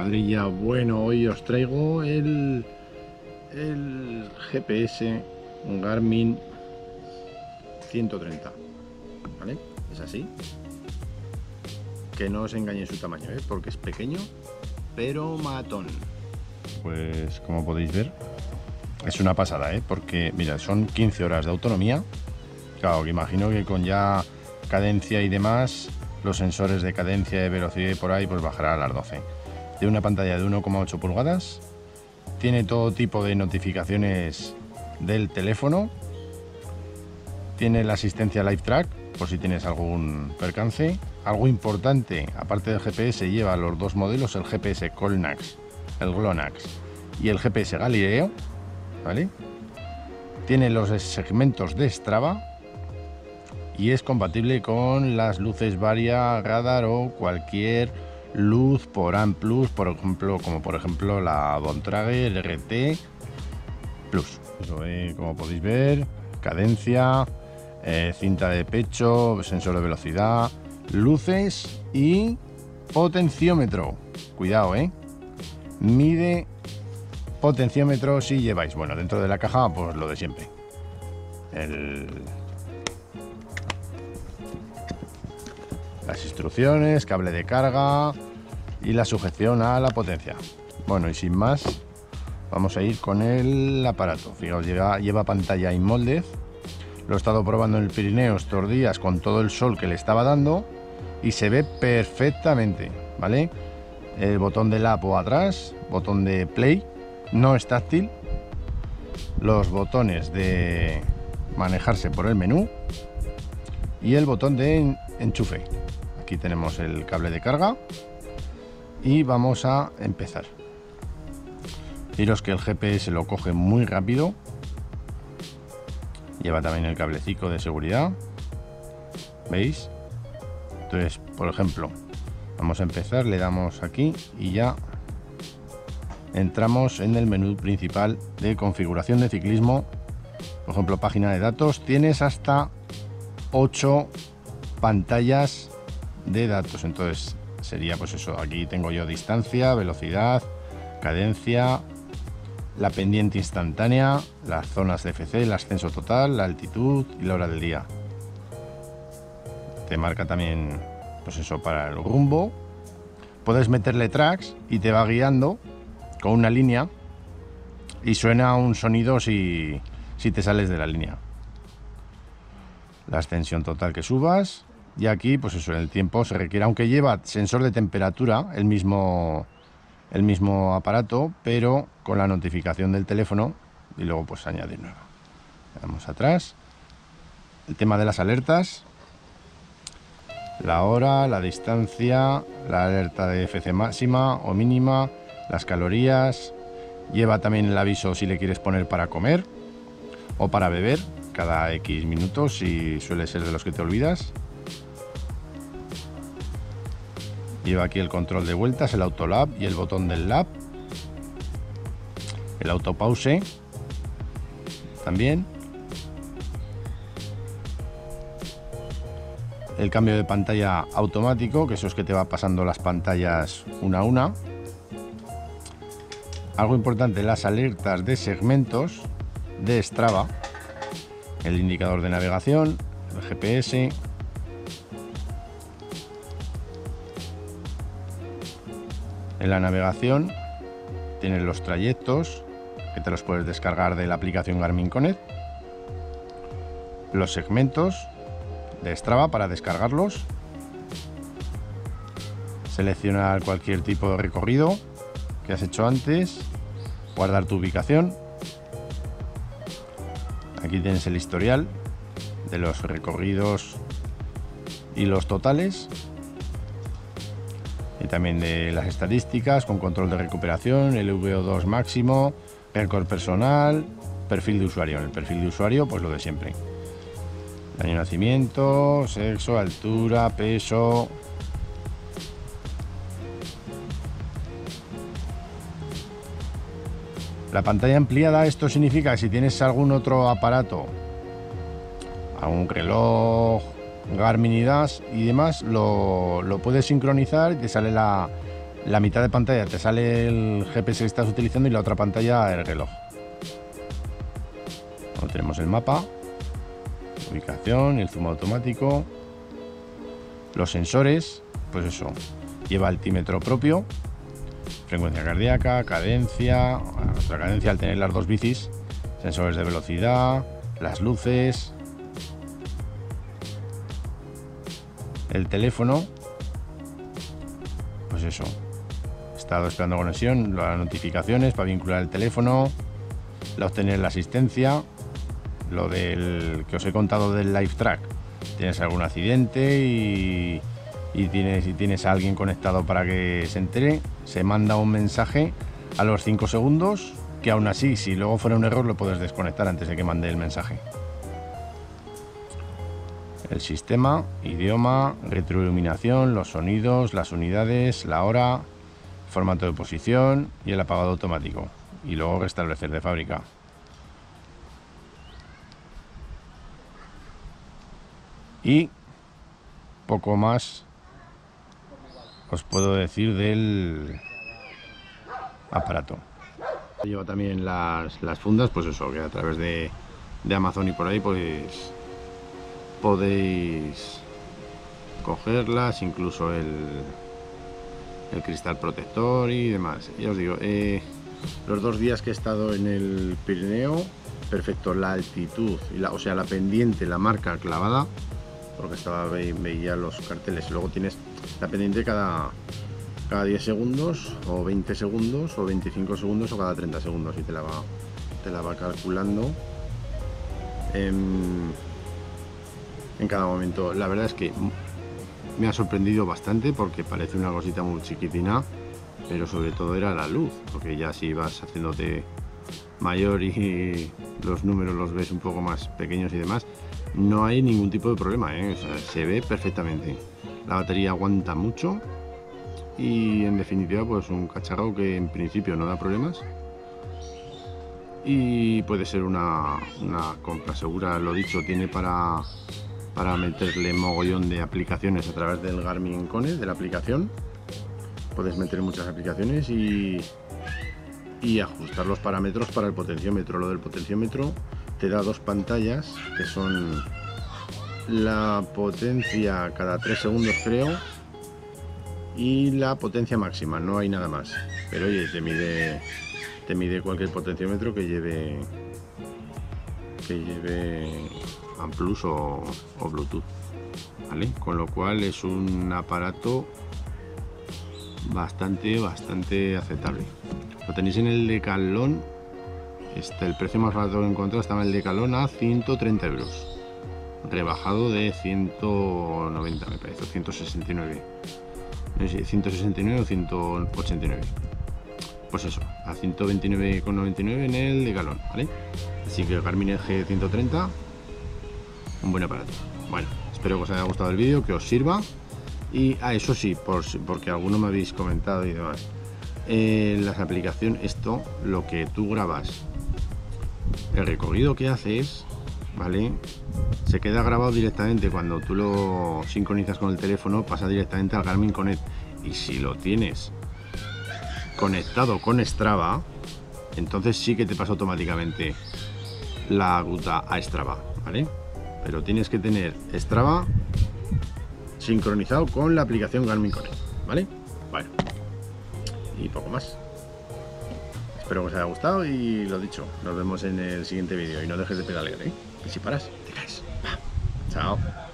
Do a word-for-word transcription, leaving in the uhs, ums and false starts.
cuadrilla. Bueno, hoy os traigo el, el G P S Garmin ciento treinta, ¿vale? Es así. Que no os engañe su tamaño, ¿eh? Porque es pequeño, pero matón. Pues como podéis ver, es una pasada, ¿eh? Porque, mira, son quince horas de autonomía. Claro, que imagino que con ya cadencia y demás, los sensores de cadencia, de velocidad y por ahí, pues bajará a las doce. Tiene una pantalla de uno coma ocho pulgadas. Tiene todo tipo de notificaciones del teléfono. Tiene la asistencia Live Track, por si tienes algún percance. Algo importante, aparte del G P S, lleva los dos modelos, el G P S Colnax, el GLONASS y el G P S Galileo, ¿vale? Tiene los segmentos de Strava y es compatible con las luces Varia, radar o cualquier luz por A M Plus, por ejemplo, como por ejemplo la Bontrager R T Plus. Eso, eh, como podéis ver, cadencia, eh, cinta de pecho, sensor de velocidad, luces y potenciómetro. Cuidado, eh. Mide potenciómetro si lleváis, bueno, dentro de la caja, pues lo de siempre. El... Las instrucciones, cable de carga y la sujeción a la potencia. Bueno, y sin más, vamos a ir con el aparato. Fijaos, lleva, lleva pantalla InMolded. Lo he estado probando en el Pirineo estos días con todo el sol que le estaba dando y se ve perfectamente, ¿vale? El botón de lapo atrás, botón de play, no es táctil. Los botones de manejarse por el menú y el botón de enchufe. Aquí tenemos el cable de carga y vamos a empezar. Fijaros que el G P S lo coge muy rápido. Lleva también el cablecito de seguridad. ¿Veis? Entonces, por ejemplo, vamos a empezar, le damos aquí y ya entramos en el menú principal de configuración de ciclismo. Por ejemplo, página de datos. Tienes hasta ocho pantallas de datos. Entonces sería pues eso. Aquí tengo yo distancia, velocidad, cadencia, la pendiente instantánea, las zonas de F C, el ascenso total, la altitud y la hora del día. Te marca también pues eso para el rumbo. Puedes meterle tracks y te va guiando con una línea y suena un sonido si, si te sales de la línea. La extensión total que subas y aquí pues eso, en el tiempo se requiere, aunque lleva sensor de temperatura el mismo, el mismo aparato, pero con la notificación del teléfono y luego pues añadir nueva. Vamos atrás. El tema de las alertas. La hora, la distancia, la alerta de F C máxima o mínima, las calorías. Lleva también el aviso si le quieres poner para comer o para beber cada X minutos, si suele ser de los que te olvidas. Lleva aquí el control de vueltas, el autolap y el botón del lap. El autopause también. El cambio de pantalla automático, que eso es que te va pasando las pantallas una a una. Algo importante, las alertas de segmentos de Strava. El indicador de navegación, el G P S. En la navegación tienes los trayectos, que te los puedes descargar de la aplicación Garmin Connect. Los segmentos de Strava para descargarlos. Seleccionar cualquier tipo de recorrido que has hecho antes. Guardar tu ubicación. Aquí tienes el historial de los recorridos y los totales. Y también de las estadísticas con control de recuperación, el V O dos máximo, récord personal, perfil de usuario. En el perfil de usuario, pues lo de siempre. Año de nacimiento, sexo, altura, peso. La pantalla ampliada, esto significa que si tienes algún otro aparato, algún reloj, Garmin y D A S y demás, lo, lo puedes sincronizar y te sale la, la mitad de pantalla te sale el G P S que estás utilizando y la otra pantalla el reloj. Luego tenemos el mapa, ubicación, el zoom automático, los sensores, pues eso, lleva altímetro propio, frecuencia cardíaca, cadencia, nuestra cadencia al tener las dos bicis, sensores de velocidad, las luces, el teléfono, pues eso, he estado esperando conexión, las notificaciones para vincular el teléfono, la obtener la asistencia, lo del que os he contado del live track, tienes algún accidente y, y tienes, y tienes a alguien conectado para que se entere, se manda un mensaje a los cinco segundos, que aún así, si luego fuera un error, lo puedes desconectar antes de que mande el mensaje. El sistema, idioma, retroiluminación, los sonidos, las unidades, la hora, formato de posición y el apagado automático. Y luego restablecer de fábrica. Y poco más os puedo decir del aparato. Lleva también las, las fundas, pues eso, que a través de, de Amazon y por ahí pues podéis cogerlas, incluso el, el cristal protector y demás. Ya os digo, eh, los dos días que he estado en el Pirineo, perfecto, la altitud, y la, o sea, la pendiente, la marca clavada, porque estaba ve, veía los carteles, y luego tienes la pendiente cada, cada diez segundos, o veinte segundos, o veinticinco segundos, o cada treinta segundos, y te la va, te la va calculando en, en cada momento. La verdad es que me ha sorprendido bastante, porque parece una cosita muy chiquitina, pero sobre todo era la luz, porque ya si vas haciéndote mayor y los números los ves un poco más pequeños y demás, no hay ningún tipo de problema, ¿eh? O sea, se ve perfectamente, la batería aguanta mucho y en definitiva pues un cacharro que en principio no da problemas y puede ser una, una compra segura. Lo dicho, tiene para, para meterle mogollón de aplicaciones a través del Garmin Connect, de la aplicación. Puedes meter muchas aplicaciones y, y ajustar los parámetros para el potenciómetro. Lo del potenciómetro te da dos pantallas que son la potencia cada tres segundos, creo, y la potencia máxima, no hay nada más. Pero oye, te mide, te mide cualquier potenciómetro que lleve que lleve ANPlus o, o Bluetooth, ¿vale? Con lo cual es un aparato bastante, bastante aceptable. Lo tenéis en el Decathlon. Este, el precio más barato que he encontrado estaba en el Decathlon a ciento treinta euros, rebajado de ciento noventa, me parece, ciento sesenta y nueve, no sé, ciento sesenta y nueve o ciento ochenta y nueve, pues eso, a ciento veintinueve con noventa y nueve en el Decathlon, ¿vale? Así que el Garmin G ciento treinta, un buen aparato. Bueno, espero que os haya gustado el vídeo, que os sirva. Y ah, eso sí, por, porque alguno me habéis comentado y demás, en las aplicaciones, esto, lo que tú grabas, el recorrido que haces, ¿vale? Se queda grabado directamente. Cuando tú lo sincronizas con el teléfono, pasa directamente al Garmin Connect. Y si lo tienes conectado con Strava, entonces sí que te pasa automáticamente la ruta a Strava, ¿vale? Pero tienes que tener Strava sincronizado con la aplicación Garmin Connect, ¿vale? Bueno, y poco más. Espero que os haya gustado y lo dicho, nos vemos en el siguiente vídeo. Y no dejes de pedalear, ¿eh? Que si paras, te caes. Va. Chao.